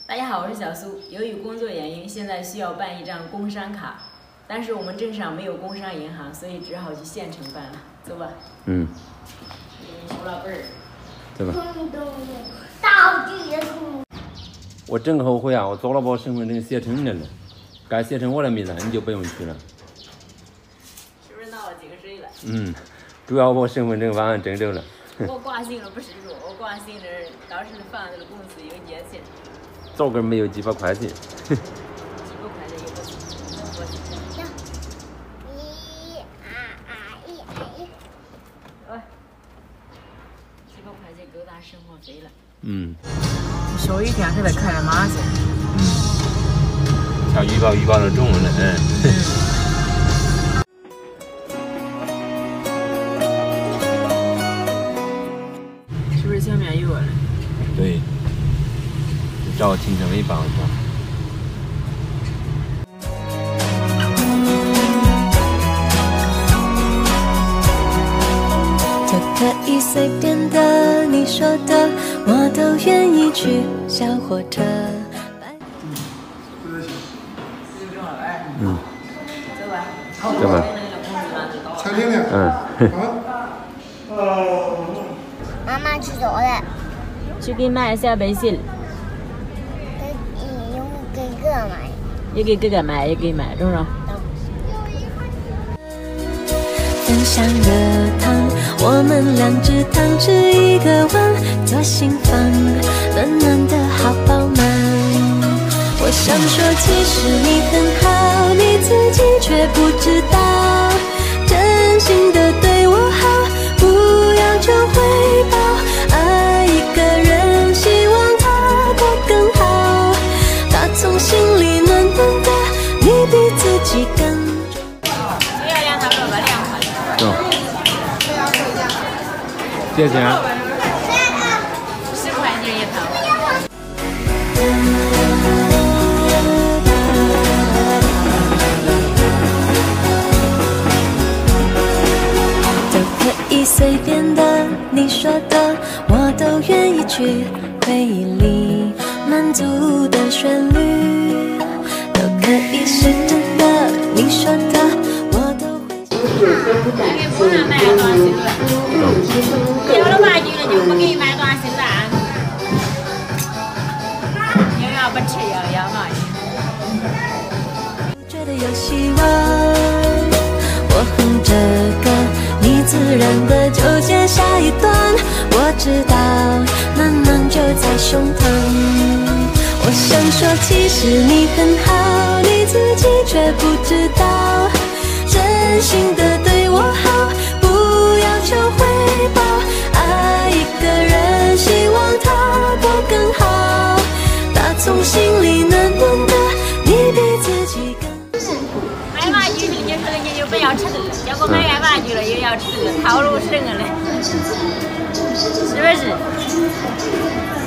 大家好，我是小苏。由于工作原因，现在需要办一张工商卡，但是我们镇上没有工商银行，所以只好去县城办了。走吧。 嗯。 收老本儿。 走吧。 道具也空。 我真后悔啊！我早了把我身份证写成了，该写成我的名字，你就不用去了。 是不是闹了几个水了？ 嗯，主要我身份证把俺整走了。 我挂心了不是说，我挂心了，当时放在了公司有结钱。 早个没有几百块钱。 几百块钱也不行，能过去。几百块钱够咱生活费了。 嗯。 下雨天还得开着马去。 像预报的中了， 是不是前面有了？ 对。找停车位帮一帮。 就可以随便的，你说的我都愿意去。小火车。 嗯。 走吧。 走吧。 餐厅呢？ 妈妈去做了。 去给买小背心。 给哥哥买。 也给哥哥买，也给买，中中。 分享热汤，我们两只汤匙一个碗，左心房，暖暖的好饱满。我想说，其实你很好，你自己却不知道，真心的对我好，不要求回报。爱一个人，希望他过更好，打从心里暖暖的，你比自己更。 谢谢啊。 10块钱一套。 都可以随便的，你说的我都愿意去。回忆里满足的旋律，都可以是真的，你说的我都会。 给不能买短信了，要了玩具了就不给买短信了。又要不吃又要嘛。 觉得有希望，我哼着歌，你自然的就接下一段。我知道暖暖就在胸膛，我想说其实你很好，你自己却不知道，真心的对我好，不要求回报。爱一个人，希望他过更好，打从心里暖暖的，你比自己更。 买玩具你就说人家就不要吃了，结果买完玩具了又要吃了，套路是这个嘞，是不是？